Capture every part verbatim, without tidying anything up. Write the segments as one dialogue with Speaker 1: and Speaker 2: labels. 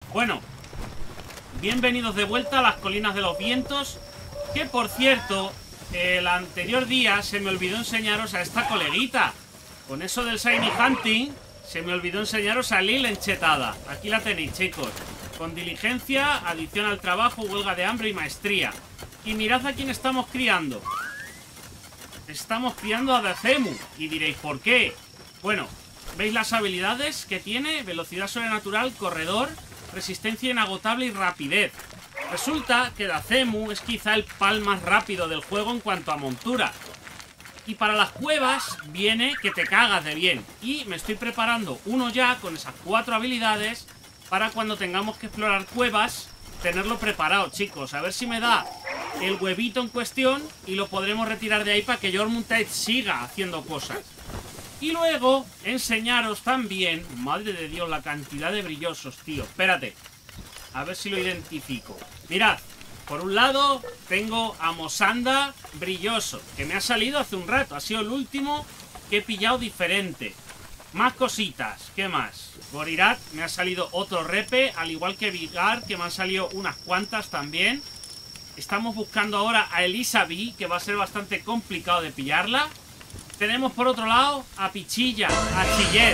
Speaker 1: Bueno, bienvenidos de vuelta a las Colinas de los Vientos. Que por cierto, el anterior día se me olvidó enseñaros a esta coleguita. Con eso del Shiny Hunting, se me olvidó enseñaros a Lil enchetada. Aquí la tenéis, chicos. Con diligencia, adición al trabajo, huelga de hambre y maestría. Y mirad a quién estamos criando. Estamos criando a Dacemu. Y diréis, ¿por qué? Bueno, ¿veis las habilidades que tiene? Velocidad sobrenatural, corredor, resistencia inagotable y rapidez. Resulta que Dacemu es quizá el pal más rápido del juego en cuanto a montura. Y para las cuevas viene que te cagas de bien. Y me estoy preparando uno ya con esas cuatro habilidades para cuando tengamos que explorar cuevas, tenerlo preparado, chicos. A ver si me da el huevito en cuestión y lo podremos retirar de ahí para que Jormungandr siga haciendo cosas. Y luego enseñaros también, madre de Dios, la cantidad de brillosos, tío. Espérate, a ver si lo identifico. Mirad, por un lado tengo a Mosanda brilloso, que me ha salido hace un rato. Ha sido el último que he pillado diferente. Más cositas, ¿qué más? Gorirat, me ha salido otro repe, al igual que Vigar, que me han salido unas cuantas también. Estamos buscando ahora a Elisabeth, que va a ser bastante complicado de pillarla. Tenemos por otro lado a Pichilla, a Chillet.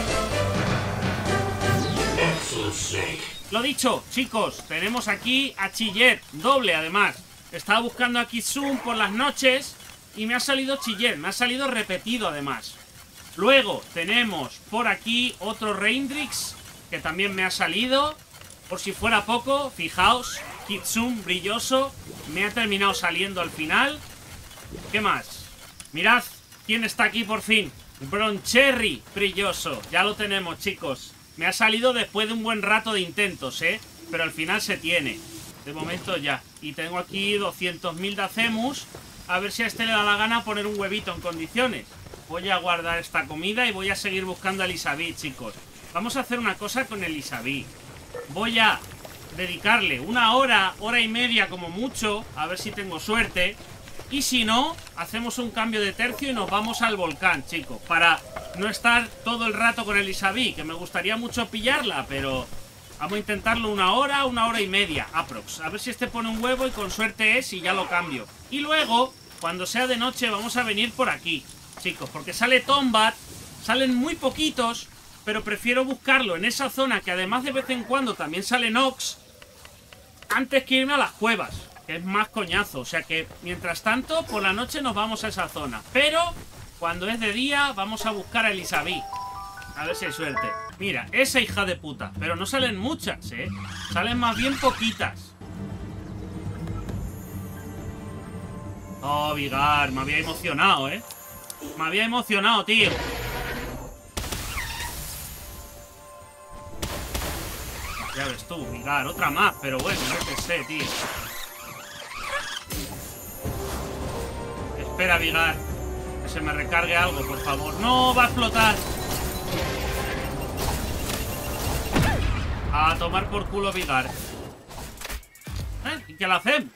Speaker 1: Lo dicho, chicos, tenemos aquí a Chillet, doble además. Estaba buscando a Kitsune por las noches y me ha salido Chillet, me ha salido repetido además. Luego tenemos por aquí otro Reindrix, que también me ha salido. Por si fuera poco, fijaos, Kitsune brilloso, me ha terminado saliendo al final. ¿Qué más? Mirad quién está aquí por fin. Broncherry brilloso, ya lo tenemos, chicos. Me ha salido después de un buen rato de intentos, ¿eh? Pero al final se tiene. De momento ya. Y tengo aquí doscientos mil Dacemus. A ver si a este le da la gana poner un huevito en condiciones. Voy a guardar esta comida y voy a seguir buscando a Elisabeth, chicos. Vamos a hacer una cosa con Elisabeth. Voy a dedicarle una hora, hora y media como mucho. A ver si tengo suerte. Y si no, hacemos un cambio de tercio y nos vamos al volcán, chicos. Para no estar todo el rato con Elisabeth, que me gustaría mucho pillarla, pero vamos a intentarlo una hora, una hora y media, aprox. A ver si este pone un huevo y con suerte es y ya lo cambio. Y luego, cuando sea de noche, vamos a venir por aquí, chicos, porque sale Tombat, salen muy poquitos, pero prefiero buscarlo en esa zona que además de vez en cuando también sale Nox, antes que irme a las cuevas, que es más coñazo. O sea que, mientras tanto, por la noche nos vamos a esa zona. Pero, cuando es de día, vamos a buscar a Elisabeth. A ver si hay suerte. Mira, esa hija de puta. Pero no salen muchas, ¿eh? Salen más bien poquitas. Oh, Vigar, me había emocionado, ¿eh? Me había emocionado, tío. Ya ves tú, Vigar, otra más. Pero bueno, no qué sé, tío. Espera, Vigar, que se me recargue algo, por favor. ¡No! ¡Va a explotar! A tomar por culo, Vigar. ¿Eh? ¿Y qué la hacemos?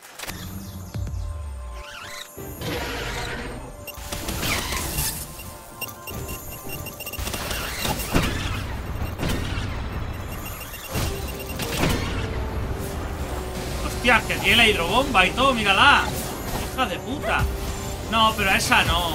Speaker 1: Hostia, que tiene la hidrobomba y todo, mírala. Hija de puta. No, pero a esa no.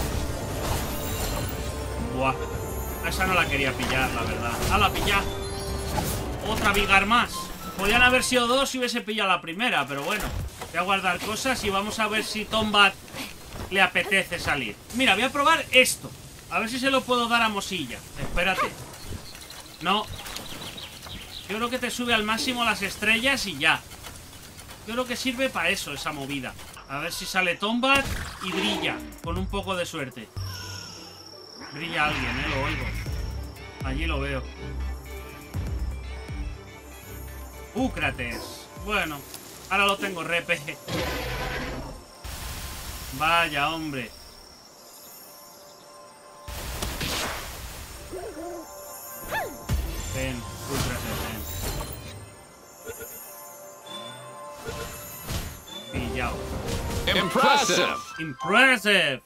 Speaker 1: Buah. A esa no la quería pillar, la verdad. ¡Ah, la pilla! Otra Vigar más. Podrían haber sido dos si hubiese pillado la primera, pero bueno. Voy a guardar cosas y vamos a ver si Tombat le apetece salir. Mira, voy a probar esto. A ver si se lo puedo dar a Mosilla. Espérate. No. Yo creo que te sube al máximo las estrellas y ya. Yo creo que sirve para eso, esa movida. A ver si sale Tombat y brilla, con un poco de suerte. Brilla alguien, eh, lo oigo. Allí lo veo. Úcrates. Bueno, ahora lo tengo repe. Vaya, hombre. Ven, Úcrates, ven. Pillao.
Speaker 2: Impressive.
Speaker 1: Impressive.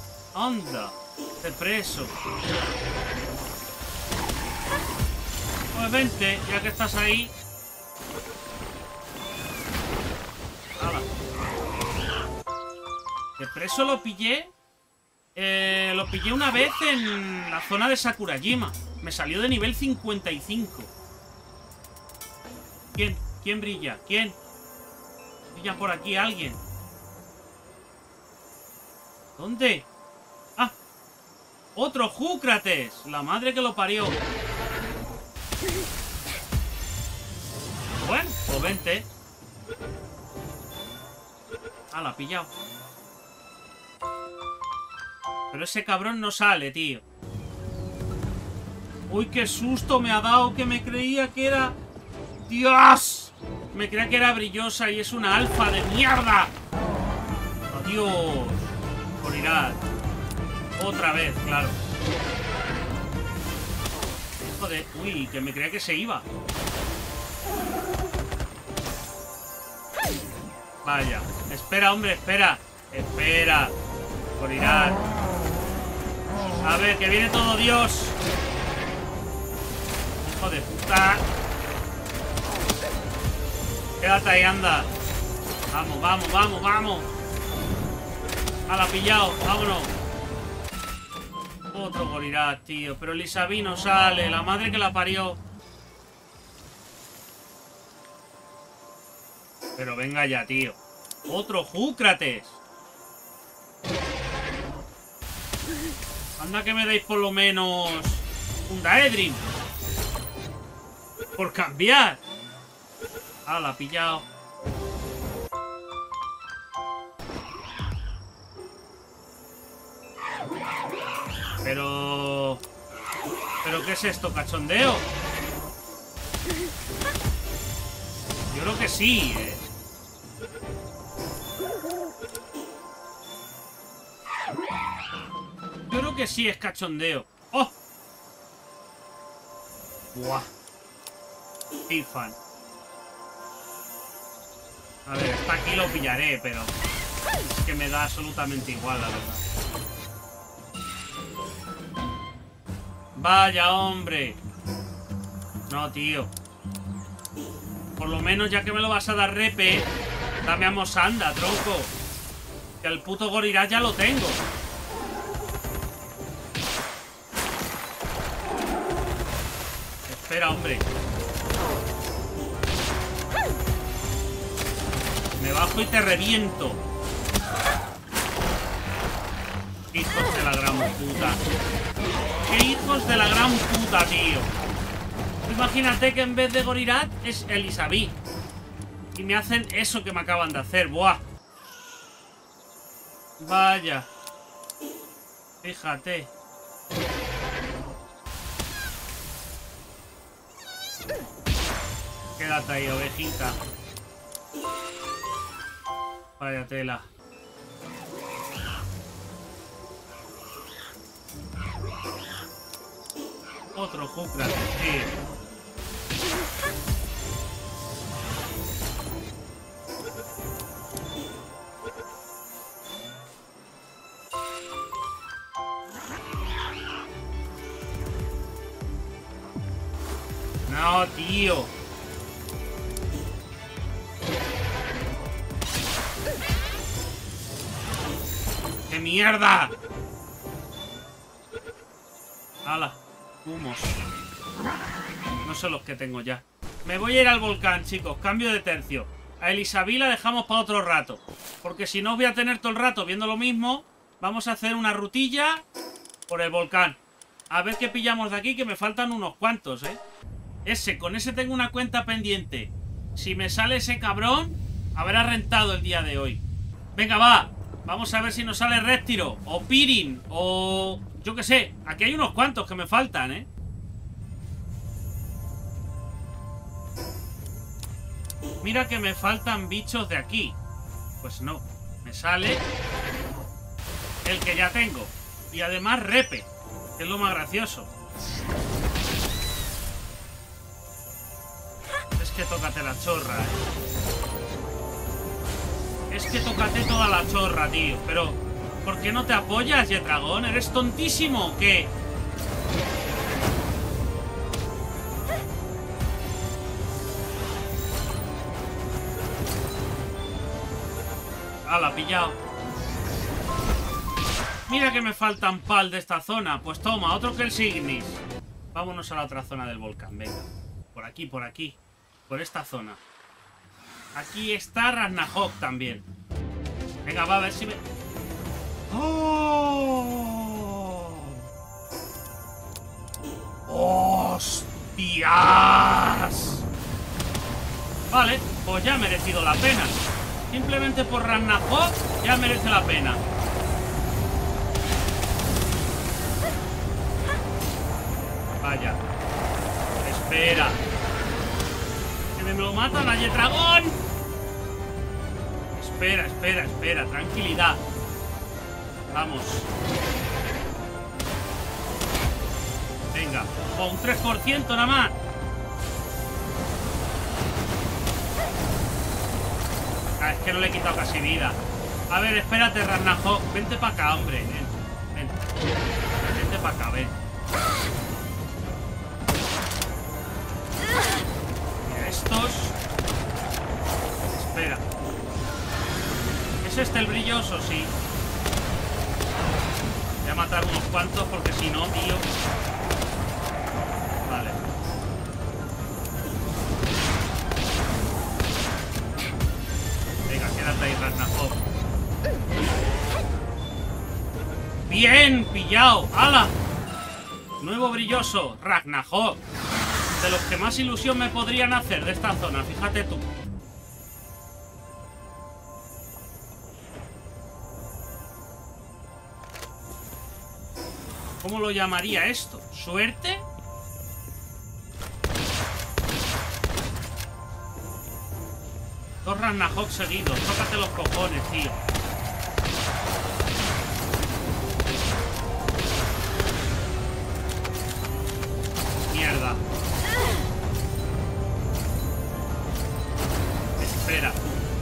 Speaker 1: Anda, te preso. Pues vente, ya que estás ahí. Hala. De preso lo pillé. Eh, lo pillé una vez en la zona de Sakurajima. Me salió de nivel cincuenta y cinco. ¿Quién? ¿Quién brilla? ¿Quién? Brilla por aquí alguien. ¿Dónde? ¡Ah! ¡Otro Júcrates! La madre que lo parió. Bueno, pues vente. Ah, la ha pillado. Pero ese cabrón no sale, tío. Uy, qué susto me ha dado, que me creía que era... ¡Dios! Me creía que era brillosa y es una alfa de mierda. ¡Adiós! Morirá. Otra vez, claro. Joder, uy, que me creía que se iba. Vaya, espera, hombre, espera. Espera. Morirá. A ver, que viene todo Dios. Hijo de puta. Quédate ahí, anda. Vamos, vamos, vamos, vamos. Ah, la ha pillado, vámonos. Otro Gorirat, tío. Pero Lisabi no sale, la madre que la parió. Pero venga ya, tío. Otro Júcrates. Anda que me deis por lo menos un Daedrin. Por cambiar. Ah, la ha pillado. Pero... ¿Pero qué es esto, cachondeo? Yo creo que sí, eh. Yo creo que sí es cachondeo. ¡Oh! ¡Buah! Ifan. A ver, hasta aquí lo pillaré, pero... Es que me da absolutamente igual, la verdad. Vaya, hombre. No, tío. Por lo menos, ya que me lo vas a dar repe, dame a Mosanda, tronco. Que el puto Gorirat ya lo tengo. Espera, hombre. Me bajo y te reviento. Hijos de la gran puta. ¡Qué hijos de la gran puta, tío! Imagínate que en vez de Gorirat es Lisabi. Y me hacen eso que me acaban de hacer. ¡Buah! Vaya. Fíjate. Quédate ahí, ovejita. Vaya tela. Otro Júcrates, tío. No, tío. ¡Qué mierda! ¡Hala! Humos. No sé los que tengo ya. Me voy a ir al volcán, chicos. Cambio de tercio. A Lisabi la dejamos para otro rato. Porque si no voy a tener todo el rato viendo lo mismo. Vamos a hacer una rutilla por el volcán. A ver qué pillamos de aquí, que me faltan unos cuantos, ¿eh? Ese, con ese tengo una cuenta pendiente. Si me sale ese cabrón, habrá rentado el día de hoy. Venga, va. Vamos a ver si nos sale Reptiro. O Pirin. O... yo qué sé. Aquí hay unos cuantos que me faltan, ¿eh? Mira que me faltan bichos de aquí. Pues no. Me sale el que ya tengo. Y además Repe, que es lo más gracioso. Es que tócate la chorra, ¿eh? Es que tócate toda la chorra, tío. Pero, ¿por qué no te apoyas, Yetragón? ¿Eres tontísimo o qué? Ah, la ha pillado. Mira que me faltan pal de esta zona. Pues toma, otro que el Signis. Vámonos a la otra zona del volcán, venga. Por aquí, por aquí. Por esta zona. Aquí está Ragnarok también. Venga, va a ver si me... ¡Oh! ¡Hostias! Vale, pues ya ha merecido la pena. Simplemente por Ragnarok ya merece la pena. Vaya. Espera. Que me lo matan a Yetragón. Espera, espera, espera. Tranquilidad. Vamos. Venga. Con un tres por ciento nada más. Ah, es que no le he quitado casi vida. A ver, espérate, Ragnarok. Vente para acá, hombre. Ven. Ven. Vente para acá, ven. Mira, estos. Espera. ¿Es este el brilloso? Sí. Voy a matar unos cuantos porque si no, tío. Vale. Venga, quédate ahí, Ragnarok. ¡Bien! ¡Pillado! ¡Hala! Nuevo brilloso, Ragnarok. De los que más ilusión me podrían hacer de esta zona, fíjate tú. ¿Cómo lo llamaría esto? ¿Suerte? Dos Ragnarok seguidos. Tócate los cojones, tío. Mierda. Espera.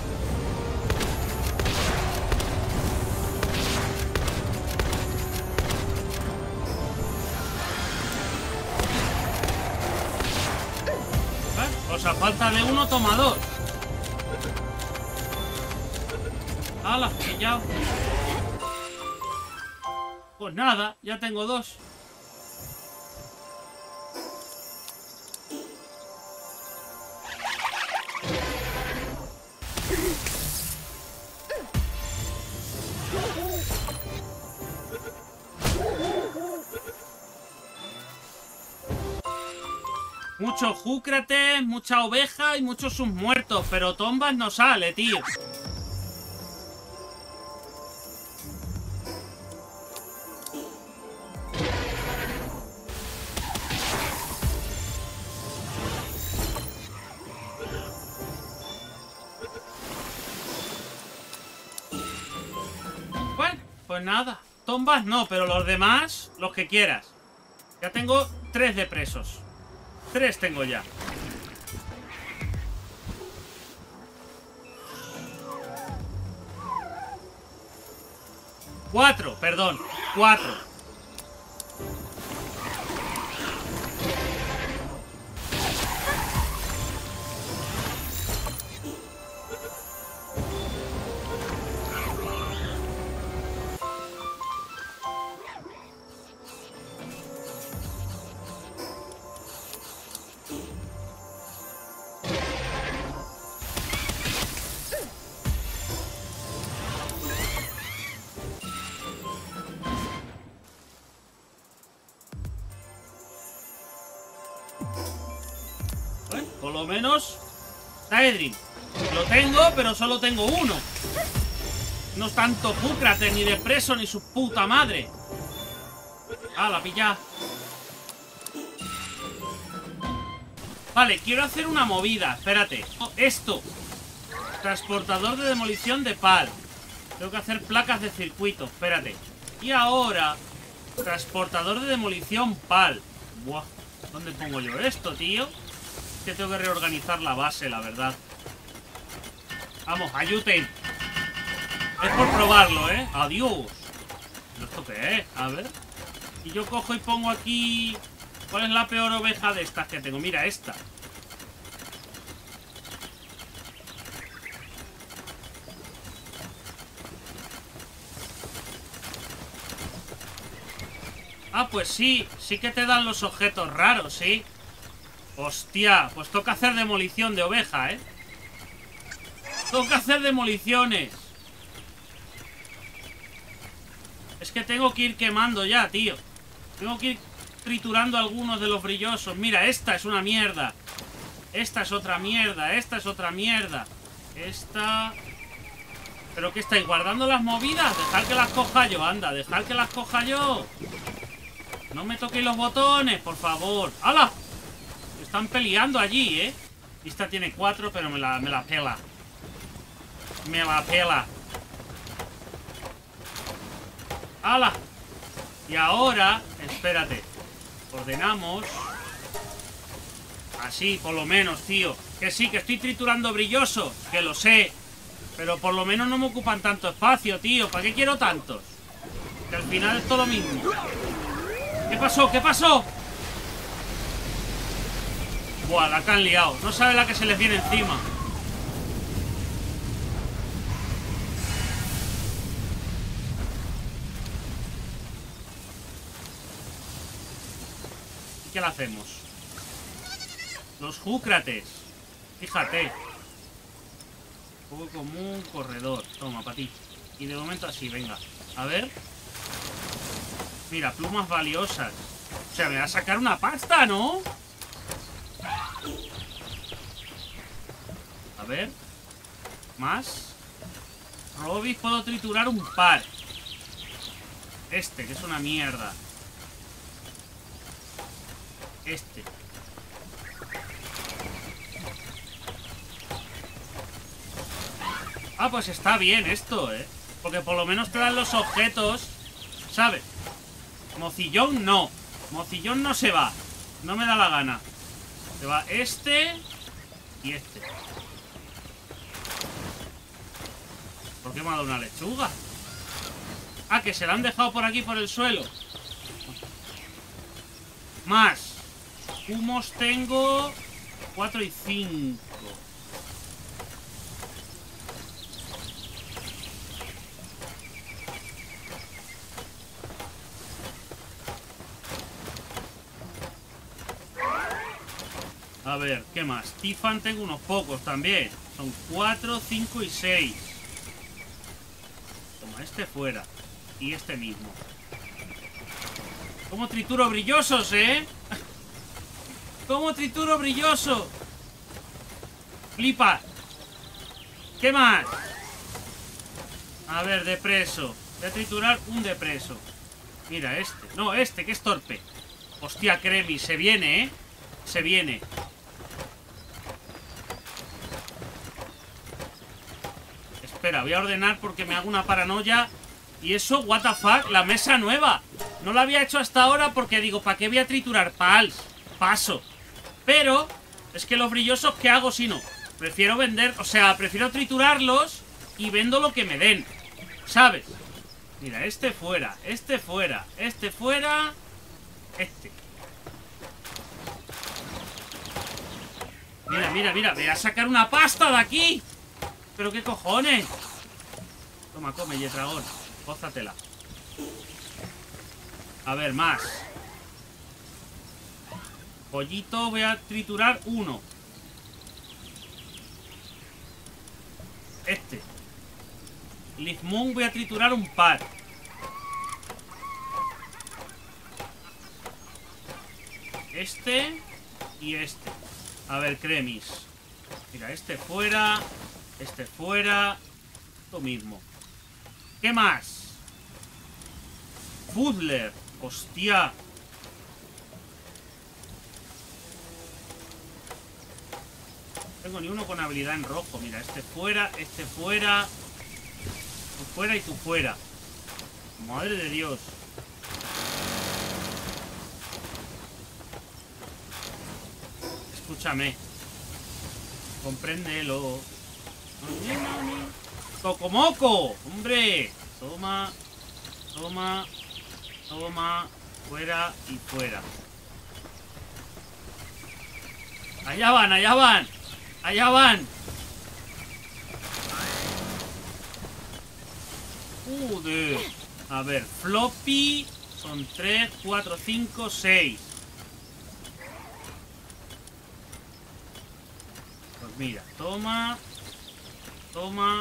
Speaker 1: ¿Eh? O sea, falta de uno, toma dos. ¡Hala! Pillado. Pues nada, ya tengo dos. Mucho Júcrates, mucha oveja y muchos submuertos, pero Tombas no sale, tío. Bueno, pues nada. Tombas no, pero los demás, los que quieras. Ya tengo tres de presos. Tres tengo ya. Cuatro, perdón. Cuatro. Bueno, por lo menos Taedrin lo tengo, pero solo tengo uno. No es tanto Júcrates, ni de preso, ni su puta madre. Ah, la pilla. Vale, quiero hacer una movida. Espérate. Esto. Transportador de demolición de pal. Tengo que hacer placas de circuito. Espérate. Y ahora, transportador de demolición pal. Buah. ¿Dónde pongo yo esto, tío? Que tengo que reorganizar la base, la verdad. Vamos, ayuden. Es por probarlo, ¿eh? Adiós. ¿Esto qué es? A ver. Y yo cojo y pongo aquí... ¿Cuál es la peor oveja de estas que tengo? Mira, esta. Ah, pues sí. Sí que te dan los objetos raros, ¿sí? Hostia, pues toca hacer demolición de oveja, ¿eh? Toca hacer demoliciones. Es que tengo que ir quemando ya, tío. Tengo que ir triturando algunos de los brillosos. Mira, esta es una mierda. Esta es otra mierda. Esta es otra mierda. Esta... ¿Pero qué estáis guardando las movidas? Dejad que las coja yo, anda. Dejad que las coja yo. No me toquéis los botones, por favor. ¡Hala! Están peleando allí, ¿eh? Esta tiene cuatro, pero me la, me la pela. Me la pela. ¡Hala! Y ahora, espérate. Ordenamos. Así, por lo menos, tío. Que sí, que estoy triturando brillosos. Que lo sé. Pero por lo menos no me ocupan tanto espacio, tío. ¿Para qué quiero tantos? Que al final es todo lo mismo. ¿Qué pasó? ¿Qué pasó? Buah, la que han liado. No sabe la que se les viene encima. ¿Y qué le hacemos? Los Júcrates. Fíjate. Juego común, corredor. Toma, para ti. Y de momento así, venga. A ver. Mira, plumas valiosas. O sea, me va a sacar una pasta, ¿no? A ver. Más. Robis, puedo triturar un par. Este, que es una mierda. Este. Ah, pues está bien esto, ¿eh? Porque por lo menos te dan los objetos, ¿sabes? Mocillón no. Mocillón no se va. No me da la gana. Se va este y este. ¿Por qué me ha dado una lechuga? Ah, que se la han dejado por aquí, por el suelo. Más. Humos tengo cuatro y cinco. A ver, ¿qué más? Tifan tengo unos pocos también. Son cuatro, cinco y seis. Toma, este fuera. Y este mismo. ¿Cómo trituro brillosos, eh? ¿Cómo trituro brilloso? Flipa. ¿Qué más? A ver, depreso. Voy a triturar un depreso. Mira, este. No, este, que es torpe. Hostia, Cremi, se viene, eh. Se viene. Espera, voy a ordenar porque me hago una paranoia. Y eso, what the fuck, la mesa nueva. No la había hecho hasta ahora porque digo, ¿para qué voy a triturar pals? Paso. Pero, es que los brillosos, ¿qué hago si no? Prefiero vender, o sea, prefiero triturarlos y vendo lo que me den. ¿Sabes? Mira, este fuera, este fuera, este fuera, este. Mira, mira, mira, voy a sacar una pasta de aquí. ¿Pero qué cojones? Toma, come, Yetragón. Pózatela. A ver, más. Pollito, voy a triturar uno. Este. Lizmoon, voy a triturar un par. Este y este. A ver, Cremis. Mira, este fuera. Este fuera. Lo mismo. ¿Qué más? Puzzler. Hostia. No tengo ni uno con habilidad en rojo. Mira, este fuera, este fuera. Tú fuera y tú fuera. Madre de Dios. Escúchame. Compréndelo. ¡Cocomoco! ¡Hombre! Toma. Toma. Toma. Fuera y fuera. Allá van, allá van. Allá van. Joder. A ver, floppy. Son tres, cuatro, cinco, seis. Pues mira, toma. Toma.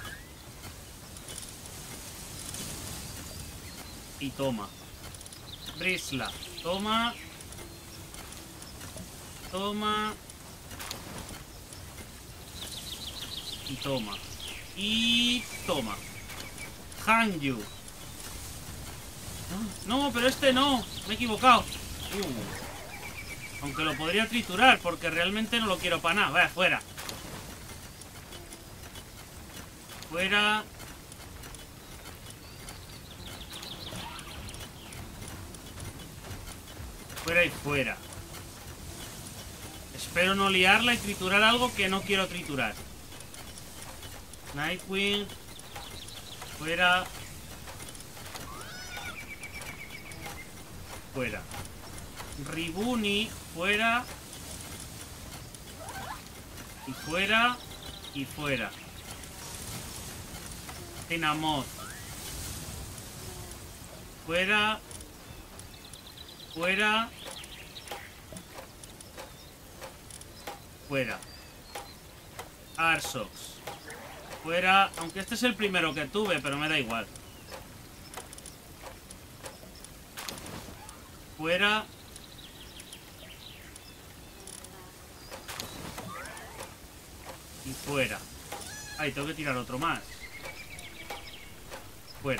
Speaker 1: Y toma. Brisla. Toma. Toma. Y toma. Y toma. Hanyu. No, pero este no. Me he equivocado. Uh. Aunque lo podría triturar, porque realmente no lo quiero para nada. Vaya, fuera. Fuera. Fuera y fuera. Espero no liarla y triturar algo que no quiero triturar. Nightwing. Fuera. Fuera. Ribuni. Fuera. Y fuera. Y fuera. Tenamoth. Fuera. Fuera. Fuera. Arsox. Fuera. Aunque este es el primero que tuve, pero me da igual. Fuera. Y fuera. Ay, tengo que tirar otro más. Fuera.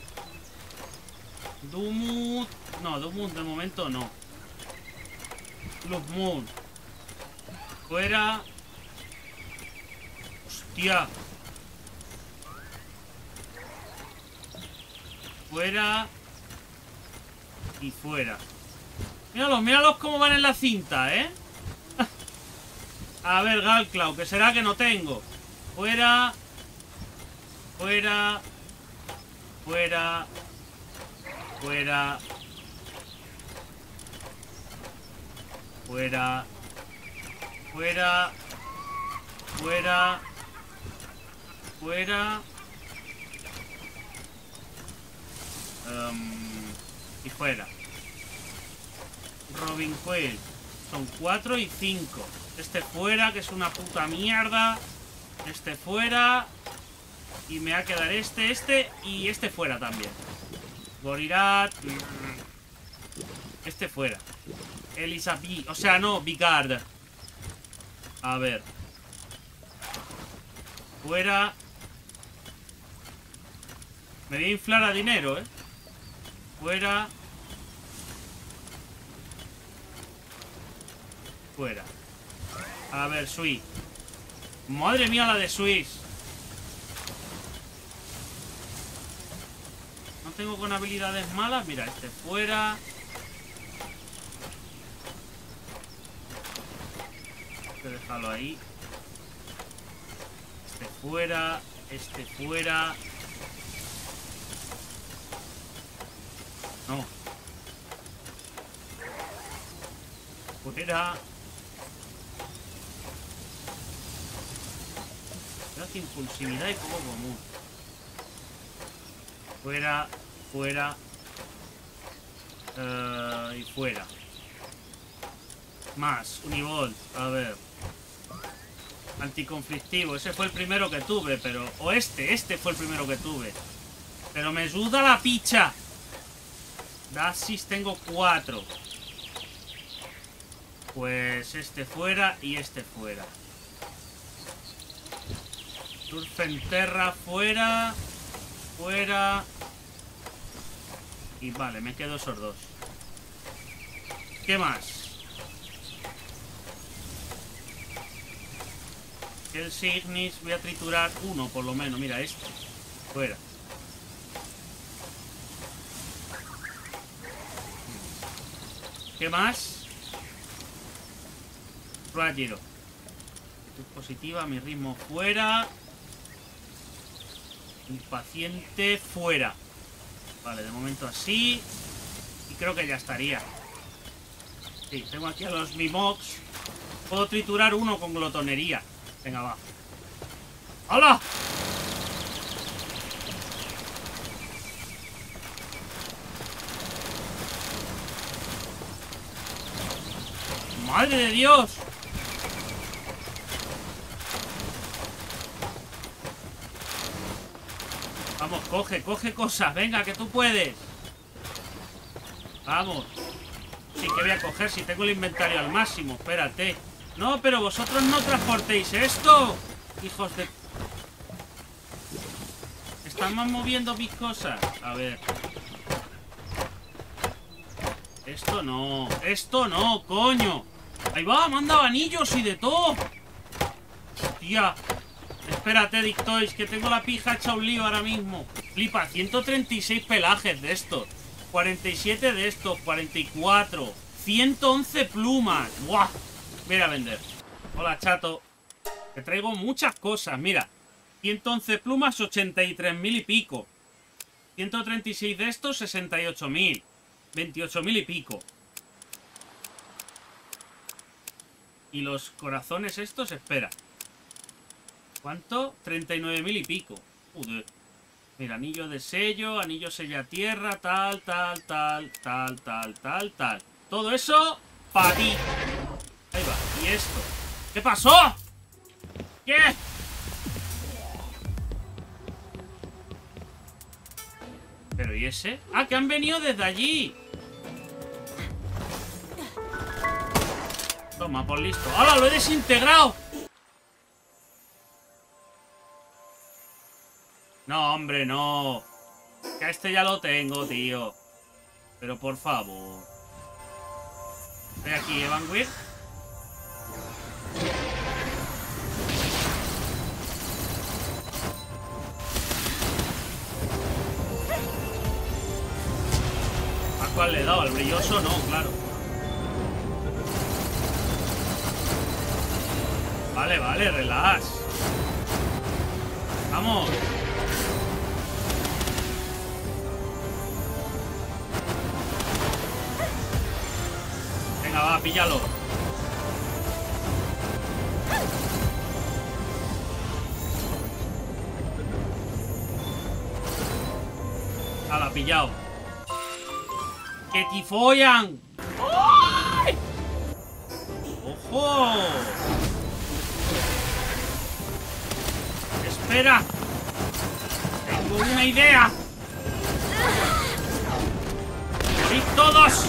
Speaker 1: Dumut. No, Dumut de momento no. Luz Moon. Fuera. Hostia. Fuera. Y fuera. Míralos, míralos cómo van en la cinta, ¿eh? A ver, Galclaw, que será que no tengo. Fuera. Fuera. Fuera. Fuera. Fuera. Fuera. Fuera. Fuera. Um, y fuera. Robin Quill. Son cuatro y cinco. Este fuera, que es una puta mierda. Este fuera. Y me va a quedar este, este y este fuera también. Gorirat. Este fuera. Elisa B. O sea, no, Vigard. A ver. Fuera. Me voy a inflar a dinero, ¿eh? Fuera. Fuera. A ver, Sui. Madre mía, la de Swiss. No tengo con habilidades malas. Mira, este fuera. Hay que dejarlo ahí. Este fuera. Este fuera. No. Fuera. Hace impulsividad y poco común. Fuera. Fuera. Uh, y fuera. Más. Univolt. A ver. Anticonflictivo. Ese fue el primero que tuve, pero... O este. Este fue el primero que tuve. Pero me ayuda la picha. Dasis tengo cuatro. Pues este fuera y este fuera. Turfenterra fuera. Fuera. Y vale, me quedo esos dos. ¿Qué más? El Signis. Voy a triturar uno por lo menos. Mira, este. Fuera. ¿Qué más? Ragiro. Positiva, mi ritmo fuera. Impaciente fuera. Vale, de momento así. Y creo que ya estaría. Sí, tengo aquí a los Mimox. Puedo triturar uno con glotonería. Venga, va. ¡Hala! ¡Madre de Dios! Vamos, coge, coge cosas. Venga, que tú puedes. Vamos. Sí, que voy a coger si tengo el inventario al máximo. Espérate. No, pero vosotros no transportéis esto. Hijos de... Están moviendo mis cosas. A ver. Esto no. Esto no, coño. Ahí va, me han dado anillos y de todo. Hostia. Espérate, Dictois, que tengo la pija hecha un lío ahora mismo. Flipa, ciento treinta y seis pelajes de estos. cuarenta y siete de estos, cuarenta y cuatro. ciento once plumas. ¡Buah! Voy a ir a vender. Hola, chato. Te traigo muchas cosas, mira. ciento once plumas, ochenta y tres mil y pico. ciento treinta y seis de estos, sesenta y ocho mil. veintiocho mil y pico. Y los corazones estos, espera. ¿Cuánto? treinta y nueve mil y pico. Joder. Mira, anillo de sello, anillo sella tierra, tal, tal, tal, tal, tal, tal, tal. Todo eso para ti. Ahí va. ¿Y esto? ¿Qué pasó? ¿Qué? ¿Pero y ese? ¡Ah, que han venido desde allí! Toma, por listo. ¡Hala, lo he desintegrado! No, hombre, no. Que a este ya lo tengo, tío. Pero por favor. Estoy aquí, Evanguir. ¿A cuál le he dado? Al brilloso no, claro. Vale, vale, relax. Vamos. Venga, va, píllalo. Hala, pillado. ¡Que te follan! ¡Ay! ¡Ojo! Espera. Tengo una idea. ¡Morid todos!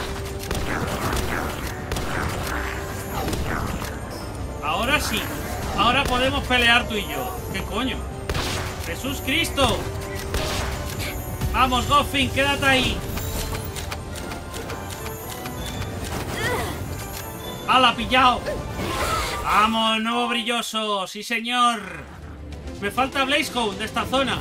Speaker 1: Ahora sí. Ahora podemos pelear tú y yo. ¿Qué coño? ¡Jesús Cristo! Vamos, Goffin, quédate ahí. ¡Hala, pillado! ¡Vamos, nuevo brilloso! ¡Sí, señor! Me falta Blazehound de esta zona.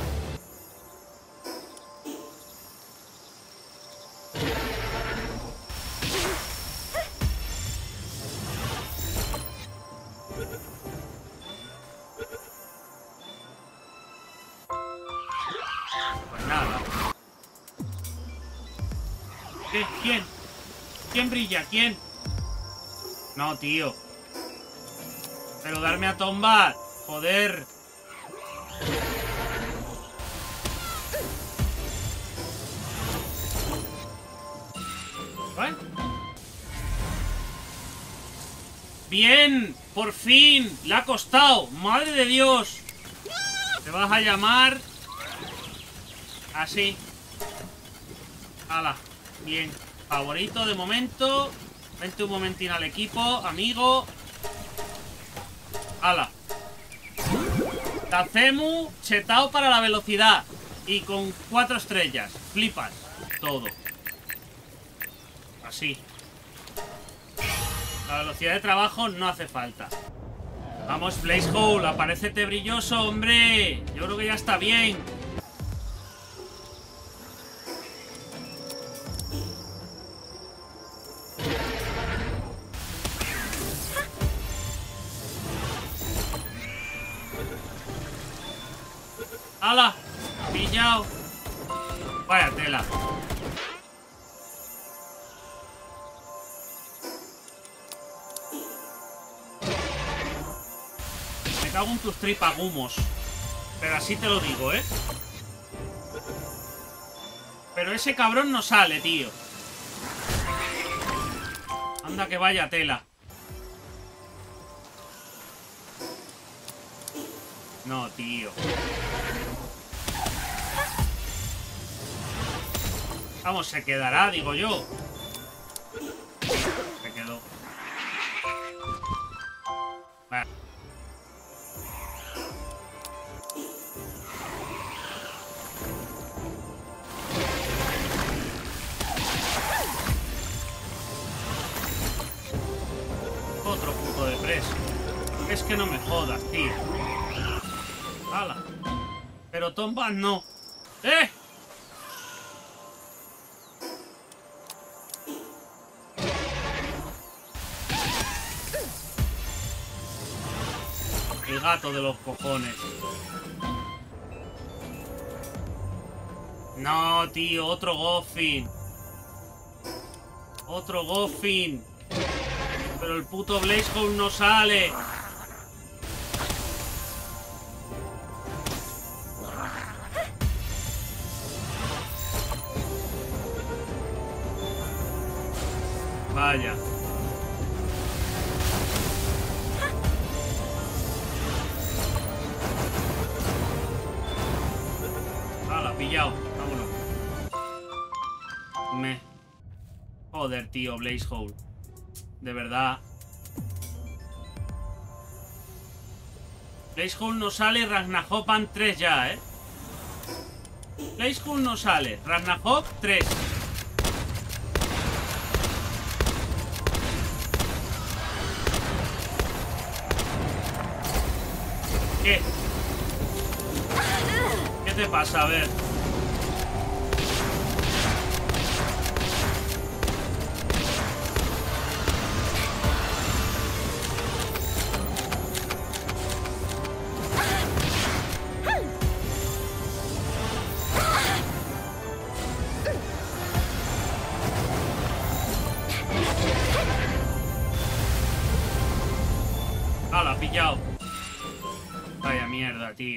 Speaker 1: Pues nada. ¿Qué? ¿Quién? ¿Quién brilla? ¿Quién? No, tío. Pero darme a tombar. Joder. ¿Vale? Bien. Por fin. Le ha costado. Madre de Dios. Te vas a llamar así. Hala. Bien. Favorito de momento. Vente un momentín al equipo, amigo. Hala. Tazemu chetao para la velocidad. Y con cuatro estrellas. Flipas. Todo. Así. La velocidad de trabajo no hace falta. Vamos, Blazehole, aparécete brilloso, hombre. Yo creo que ya está bien. ¡Hala! Pillao. Vaya tela. Me cago en tus tripagumos. Pero así te lo digo, ¿eh? Pero ese cabrón no sale, tío. Anda que vaya tela. No, tío. Vamos, se quedará, digo yo. Se quedó. Vale. Otro puto de preso. Es que no me jodas, tío. ¡Hala! Pero Tombat no. ¡Eh! El gato de los cojones. No, tío, otro Goffin. Otro Goffin. Pero el puto Blaze Hole no sale. Vaya. Hala, pillado. Vámonos. Me. Joder, tío, Blaze Hole. De verdad. Blaze Hole no sale, Ragnarok van tres ya, ¿eh? Blaze Hole no sale, Ragnarok tres. ¿Qué? ¿Qué te pasa? A ver. ¡Hala, pillado! Vaya mierda, tío.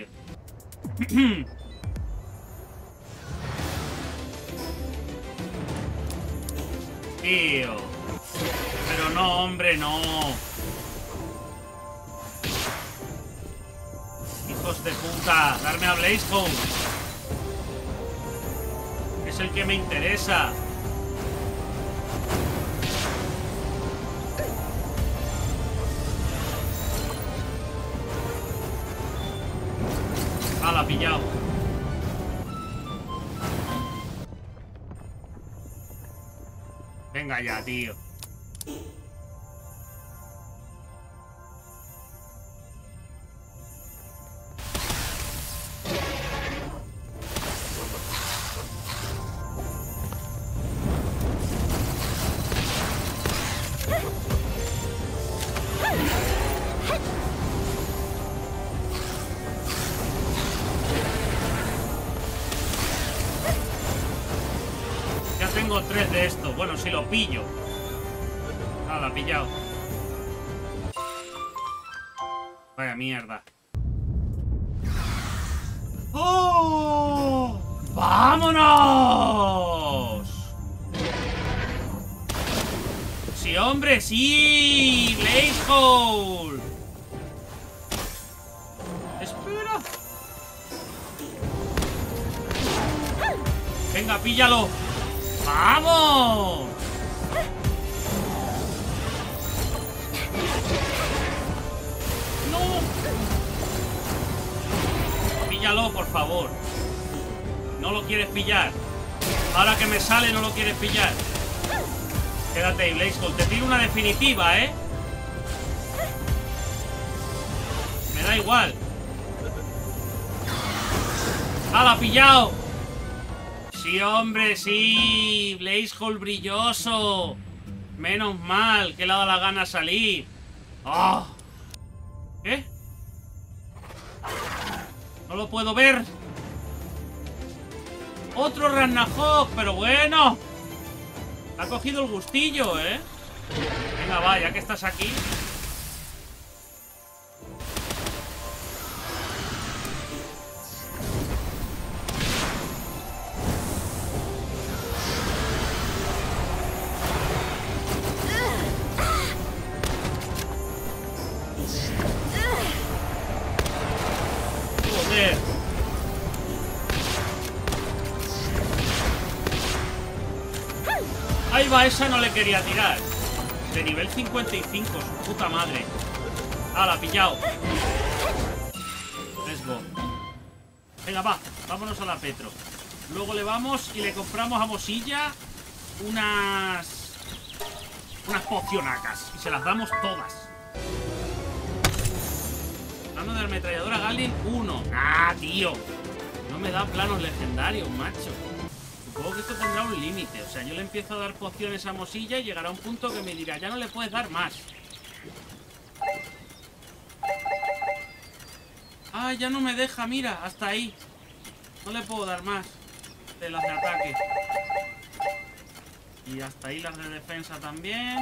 Speaker 1: Tío. Pero no, hombre, no. Hijos de puta. Darme a Blaze Hole. Es el que me interesa. ¡Hala, pillado! Venga ya, tío. Tengo tres de estos. Bueno, si lo pillo. Nada, pillado. Vaya mierda. ¡Oh! ¡Vámonos! Sí, hombre, sí. Blaze Hole. Espera. Venga, píllalo. ¡Vamos! ¡No! Píllalo, por favor. No lo quieres pillar. Ahora que me sale, no lo quieres pillar. Quédate ahí, Blaze Hole. Te tiro una definitiva, ¿eh? Me da igual. ¡Hala, pillado! Sí, hombre, sí. Blaze Hole brilloso. Menos mal que le ha dado la gana salir. ¡Oh! ¿Qué? No lo puedo ver. Otro Ragnarok, pero bueno. Ha cogido el gustillo, ¿eh? Venga, va, ya que estás aquí. Joder. Ahí va, esa no le quería tirar. De nivel cincuenta y cinco, su puta madre. ¡Hala, pillado! Let's go. Venga, va, vámonos a la Petro. Luego le vamos y le compramos a Mosilla unas... unas pocionacas. Y se las damos todas. Plano de ametralladora Gatling uno. ¡Ah, tío! No me da planos legendarios, macho. Supongo que esto tendrá un límite. O sea, yo le empiezo a dar pociones a Mosilla y llegará un punto que me dirá, ya no le puedes dar más. Ah, ya no me deja, mira, hasta ahí. No le puedo dar más de las de ataque. Y hasta ahí las de defensa también.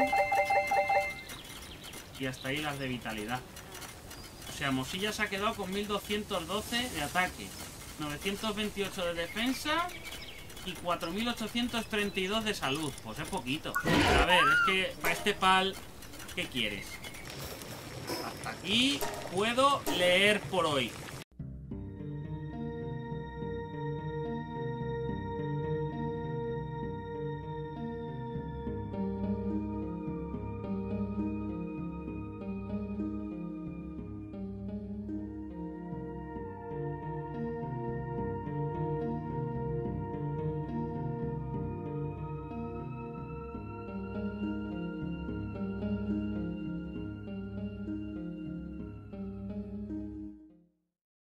Speaker 1: Y hasta ahí las de vitalidad. O sea, Mosilla se ha quedado con mil doscientos doce de ataque, novecientos veintiocho de defensa y cuatro mil ochocientos treinta y dos de salud. Pues es poquito. Pero a ver, es que para este pal, ¿qué quieres? Hasta aquí puedo leer por hoy.